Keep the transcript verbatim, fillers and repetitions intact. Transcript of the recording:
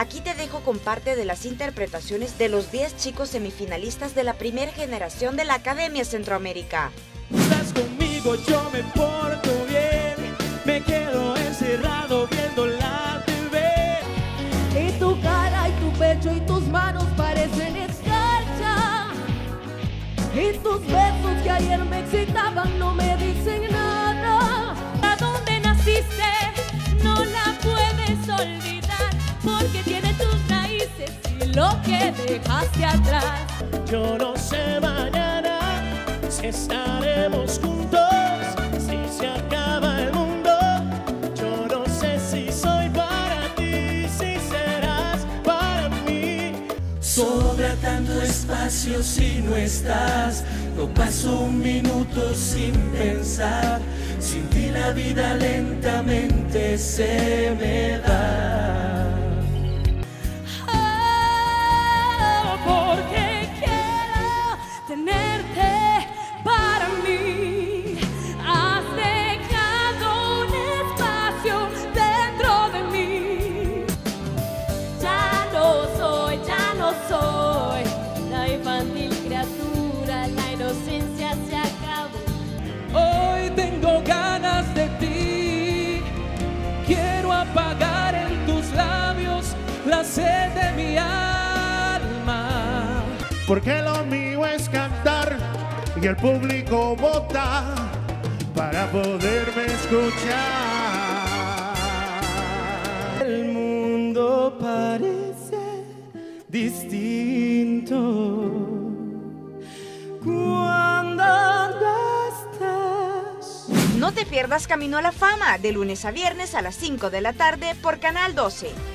Aquí te dejo con parte de las interpretaciones de los diez chicos semifinalistas de la primera generación de la Academia Centroamérica. Estás conmigo, yo me porto bien, me quedo encerrado viendo la T V. Y tu cara y tu pecho y tus manos parecen escarcha. Y tus besos que ayer me excitaban no me dicen nada. ¿A dónde naciste? No la puedes olvidar, porque tiene tus raíces y lo que dejaste atrás. Yo no sé mañana si estaremos juntos, si se acaba el mundo. Yo no sé si soy para ti, si serás para mí. Sobra tanto espacio si no estás, no paso un minuto sin pensar. Sin ti la vida lentamente se me da. Oh, porque quiero tenerte para mí. Has dejado un espacio dentro de mí. Ya no soy, ya no soy la infantil criatura, la inocencia se acabó. Hoy tengo ganas de ti, quiero apagar en tus labios la sed de mi alma. Porque lo mío es cantar y el público vota para poderme escuchar. El mundo parece distinto cuando no estás. No te pierdas Camino a la Fama, de lunes a viernes a las cinco de la tarde por Canal doce.